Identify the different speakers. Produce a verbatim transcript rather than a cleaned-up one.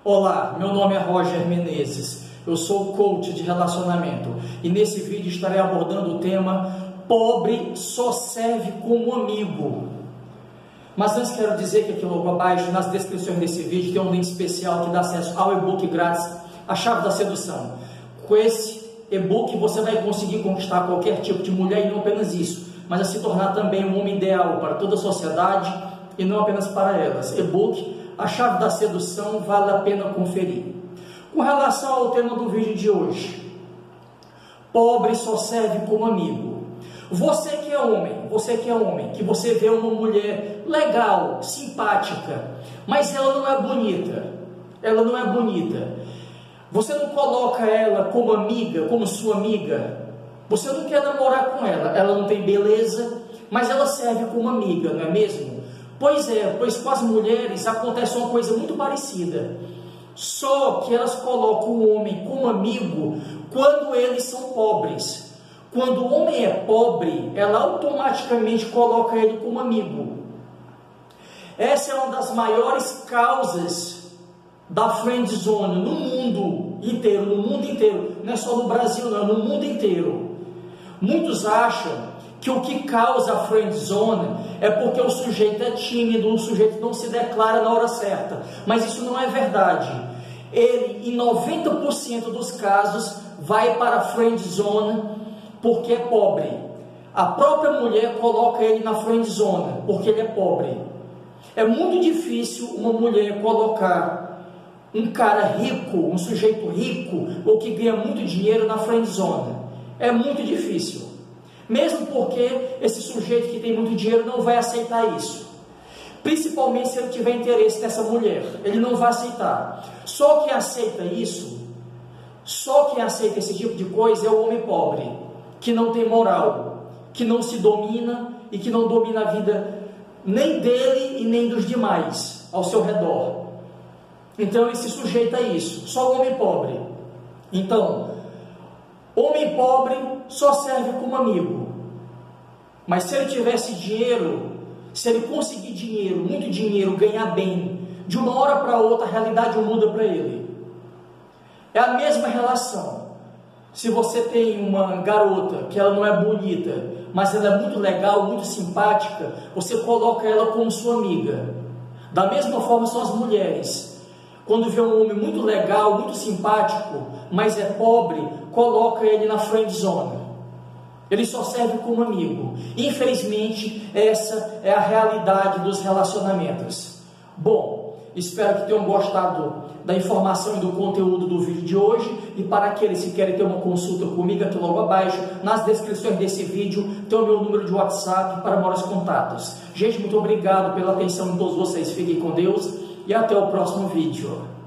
Speaker 1: Olá, meu nome é Roger Menezes, eu sou coach de relacionamento e nesse vídeo estarei abordando o tema pobre só serve como amigo. Mas antes quero dizer que aqui logo abaixo, nas descrições desse vídeo, tem um link especial que dá acesso ao e-book grátis, A Chave da Sedução. Com esse e-book você vai conseguir conquistar qualquer tipo de mulher e não apenas isso, mas a se tornar também um homem ideal para toda a sociedade e não apenas para elas. E-book A Chave da Sedução, vale a pena conferir. Com relação ao tema do vídeo de hoje, pobre só serve como amigo. Você que é homem, você que é homem, que você vê uma mulher legal, simpática, mas ela não é bonita, ela não é bonita. Você não coloca ela como amiga, como sua amiga. Você não quer namorar com ela, ela não tem beleza, mas ela serve como amiga, não é mesmo? Pois é, pois com as mulheres acontece uma coisa muito parecida. Só que elas colocam o homem como amigo quando eles são pobres. Quando o homem é pobre, ela automaticamente coloca ele como amigo. Essa é uma das maiores causas da friend zone no mundo inteiro, no mundo inteiro. Não é só no Brasil, não, no mundo inteiro. Muitos acham que o que causa a friend zone é porque o sujeito é tímido, o sujeito não se declara na hora certa. Mas isso não é verdade. Ele, em noventa por cento dos casos, vai para a friend zone porque é pobre. A própria mulher coloca ele na friend zone porque ele é pobre. É muito difícil uma mulher colocar um cara rico, um sujeito rico, ou que ganha muito dinheiro na friend zone. É muito difícil. Mesmo porque esse sujeito que tem muito dinheiro não vai aceitar isso. Principalmente se ele tiver interesse nessa mulher. Ele não vai aceitar. Só quem aceita isso, só quem aceita esse tipo de coisa é o homem pobre, que não tem moral, que não se domina e que não domina a vida nem dele e nem dos demais ao seu redor. Então ele se sujeita a isso. Só o homem pobre. Então, homem pobre só serve como amigo. Mas se ele tivesse dinheiro, se ele conseguir dinheiro, muito dinheiro, ganhar bem, de uma hora para outra a realidade muda para ele. É a mesma relação. Se você tem uma garota que ela não é bonita, mas ela é muito legal, muito simpática, você coloca ela como sua amiga. Da mesma forma são as mulheres. Quando vê um homem muito legal, muito simpático, mas é pobre, coloca ele na friend zone. Ele só serve como amigo. Infelizmente, essa é a realidade dos relacionamentos. Bom, espero que tenham gostado da informação e do conteúdo do vídeo de hoje. E para aqueles que querem ter uma consulta comigo, aqui logo abaixo, nas descrições desse vídeo, tem o meu número de WhatsApp para maiores contatos. Gente, muito obrigado pela atenção de todos vocês. Fiquem com Deus e até o próximo vídeo.